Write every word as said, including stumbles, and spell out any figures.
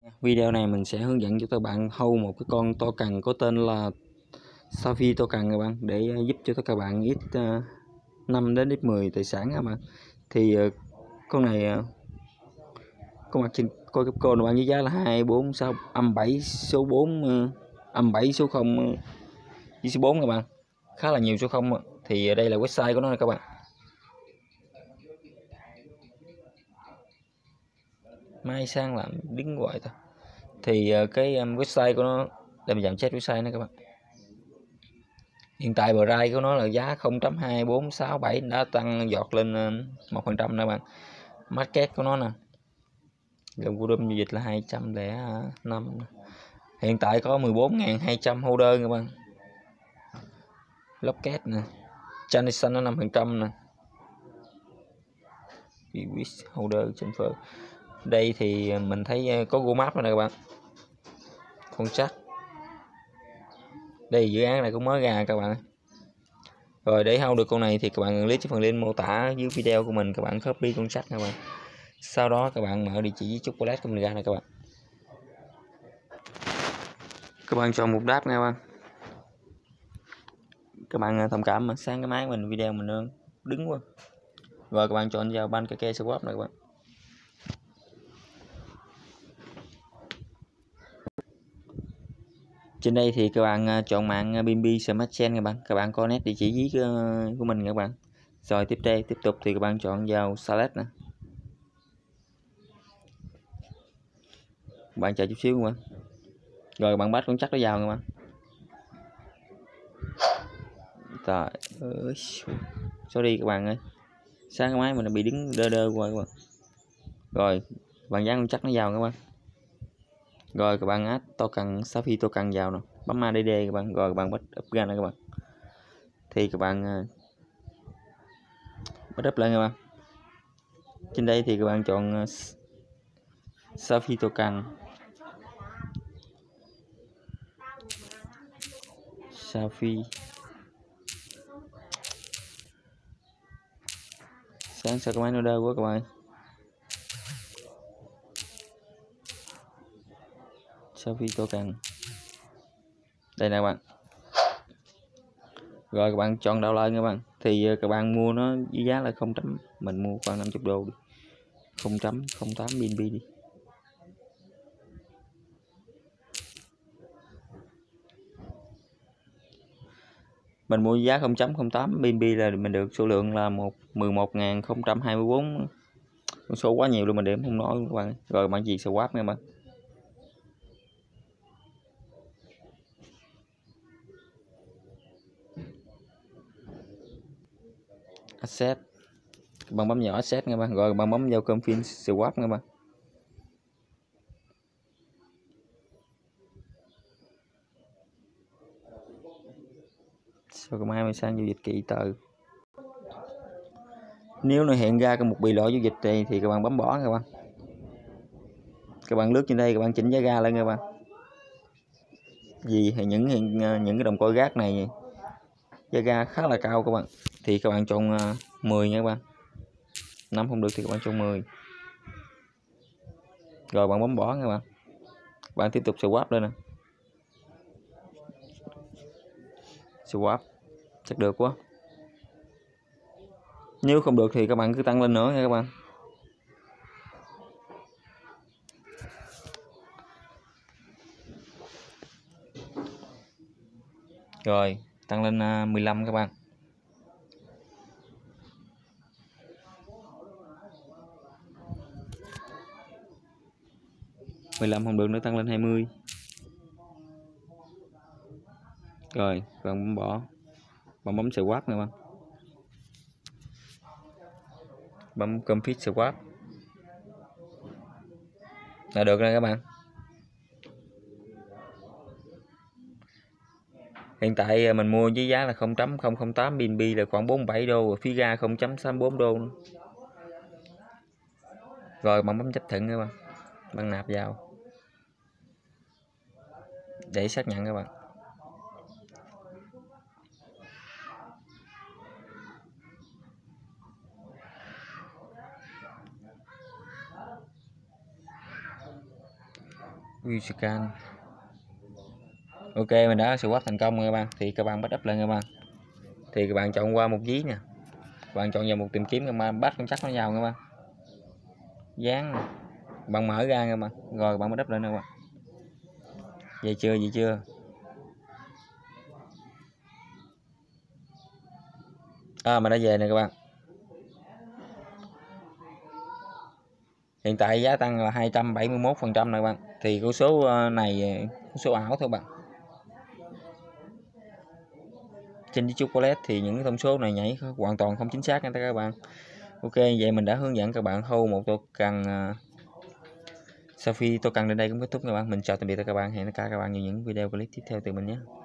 Video này mình sẽ hướng dẫn cho các bạn hâu một cái con to cần có tên là Safi to cần các bạn, để giúp cho các bạn ít uh, năm đến ít mười tài sản các bạn. Thì uh, con này uh, con mặt trên coi cấp cô bạn với giá là hai bốn sáu âm bảy số bốn uh, âm bảy số không uh, với số bốn các bạn, khá là nhiều số không. Thì đây là website của nó này các bạn. Mai sang làm đứng gọi thôi. Thì cái um, website của nó để mình giảm chết website này các bạn. Hiện tại price của nó là giá không chấm hai bốn sáu bảy, đã tăng giọt lên một phần trăm nè bạn. Market của nó nè, lượng volume giao dịch là hai trăm lẻ năm. Hiện tại có mười bốn nghìn hai trăm holder các bạn. Locket nè, transaction nó năm phần trăm nè. Holder transfer. Đây thì mình thấy có Google Maps này các bạn. Con chắc. Đây dự án này cũng mới ra các bạn. Rồi để hold được con này thì các bạn click phần link mô tả dưới video của mình, các bạn copy con sách các bạn. Sau đó các bạn mở địa chỉ với chút wallet của mình ra này các bạn. Các bạn chọn một đáp nha các bạn. Các bạn thông cảm mà sáng cái máy mình video mình nó đứng quá. Rồi các bạn chọn vào Pancake Swap này các bạn. Trên đây thì các bạn chọn mạng bê en bê Smart Chain các bạn. Các bạn có nét địa chỉ dưới của mình các bạn. Rồi tiếp đây tiếp tục thì các bạn chọn vào Select nè. Các bạn chờ chút xíu các bạn. Rồi các bạn bắt con chắc nó vào các bạn. Rồi, sorry các bạn ơi. Sáng cái máy mình bị đứng đơ đơ qua các bạn. Rồi, bạn dán con chắc nó vào các bạn. Rồi các bạn add token Safi token vào nè, bấm a đê đê các bạn, rồi các bạn bắt up ra nè các bạn. Thì các bạn bắt up lên các bạn. Trên đây thì các bạn chọn Safi token. Safi. Sáng sao cái máy nó đơ quá các bạn. Safi token. Đây nè các bạn. Rồi các bạn chọn download các bạn. Thì các bạn mua nó với giá là không chấm, mình mua khoảng năm mươi đô đi. không chấm không tám bê en bê đi. Mình mua giá không chấm không tám bê en bê là mình được số lượng là một mười một nghìn không trăm hai mươi bốn. Con số quá nhiều luôn mình điểm không nói các bạn. Rồi bạn gì swap nha bạn. Asset. Bạn bấm vào asset nha bạn. Rồi bạn bấm vào config swap nha bạn. Sau cái máy mình sang giao dịch kỹ tờ. Nếu nó hiện ra cái một bị lỗi giao dịch này thì các bạn bấm bỏ các bạn. Các bạn lướt trên đây các bạn chỉnh giá ga lên các bạn. Vì những những cái đồng coin gác này giá ga khá là cao các bạn. Thì các bạn chọn mười nha các bạn. năm không được thì các bạn chọn mười. Rồi bạn bấm bỏ các bạn. Bạn tiếp tục swap lên nè. Swap chắc được quá. Nếu không được thì các bạn cứ tăng lên nữa nha các bạn. Rồi tăng lên mười lăm các bạn. mười lăm không được nữa, tăng lên hai mươi. Rồi bạn bấm bỏ. Bạn bấm swap nha bạn. Bấm complete swap là được rồi các bạn. Hiện tại mình mua với giá là không chấm không không tám bê en bê là khoảng bốn mươi bảy đô, phí ga không chấm sáu mươi bốn đô nữa. Rồi bạn bấm chấp thuận các bạn. Bạn nạp vào để xác nhận các bạn. view scan. Ok, mình đã swap thành công rồi các bạn. Thì các bạn bắt up lên các bạn. Thì các bạn chọn qua một dí nè. Các bạn chọn vào một tìm kiếm các bạn bắt con chắc nó vào các bạn. Dán. Bạn mở ra các bạn. Rồi bạn bắt up lên các bạn. Vậy chưa, vậy chưa? À, mà đã về nè các bạn. Hiện tại giá tăng là hai trăm bảy mươi mốt phần trăm này các bạn. Thì con số này con số ảo thôi bạn. Trên chiếc chocolate thì những thông số này nhảy hoàn toàn không chính xác nha các bạn. Ok, vậy mình đã hướng dẫn các bạn hold một token uh, Sapphire token đến đây cũng kết thúc các bạn. Mình chào tạm biệt các bạn. Hẹn gặp lại các bạn vào những video clip tiếp theo từ mình nhé.